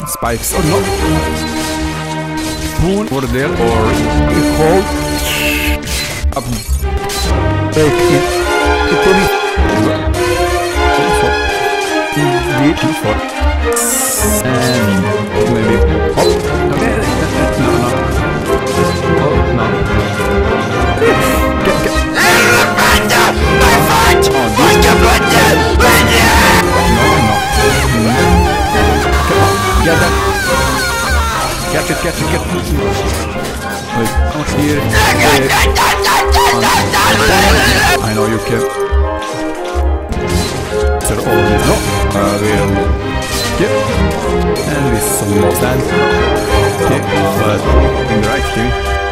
spikes or not. Spoon over there or hold up. Take it. And maybe hop. No. Get. My foot! My foot! No. Get that. Catch it. Wait, out here. I know you can. No, we'll skip. And with some more sand. Okay, but in the right, Timmy.